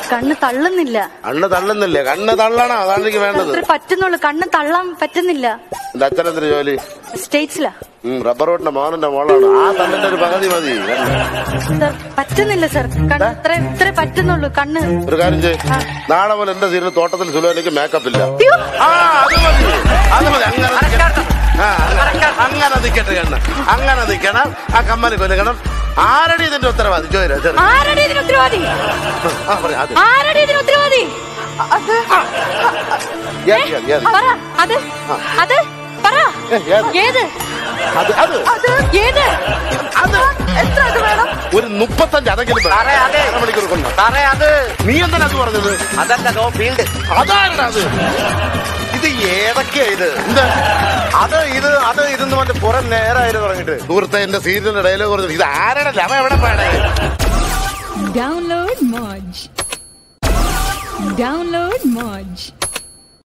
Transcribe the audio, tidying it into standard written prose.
കണ്ണ് തള്ളുന്നില്ല. കണ്ണ് തള്ളുന്നില്ലേ? കണ്ണ് തള്ളണം, അതാണ് എനിക്ക് വേണ്ടത്. പറ്റുന്നുള്ളൂ, കണ്ണ് തള്ളാൻ പറ്റുന്നില്ല. എന്റെ അച്ഛനെന്തിനു ജോലി? സ്റ്റേറ്റ്സിലാ. റബ്ബർ റോഡിന്റെ മോഹനന്റെ മോളാണ്. ആ തള്ളിന്റെ ഒരു പകുതി മതി. സർ പറ്റുന്നില്ല സർ, കണ്ണ് ഇത്ര പറ്റുന്നുള്ളൂ. കണ്ണ് ഒരു കാര്യം ചെയ്യ്, നാളെ പോലെ എന്റെ സീരിയൽ തോട്ടത്തിൽ സുലോനിക്ക് മേക്കപ്പ് ഇല്ല. അത് മതി, അത് മതി. അങ്ങനെ നിക്കട്ടെ കണ്ണ്, അങ്ങനെ നിക്കണം. ആ കമ്മല് കൊല്ലുകണം. ആരടി ഇതിന്റെ ഉത്തരവാദി? ആരടി ഇതിന് ഉത്തരവാദി? ആരടി ഇതിന് ഉത്തരവാദി? അത് അത് പറ. ഏത് ഏത് എത്ര അത് വേണം? ഒരു 35 അതെങ്കിലും മണിക്കൂർ കൊണ്ടു. നീ എന്താണ് അത് പറഞ്ഞത്? അതല്ലോ ഫീൽഡ്. അതാരടാ അത്? ഇത് ഏതൊക്കെയാ ഇത്? അത് ഇതെന്ന് പറഞ്ഞ് കുറെ നേരമായിരുന്നു തുടങ്ങിട്ട്. സുഹൃത്തെ, എന്റെ സീരിയലിന്റെ ഡയലോഗ് പറഞ്ഞു. ഇത് ആരുടെ ലവ എവിടെ പാടേ? Download Moj.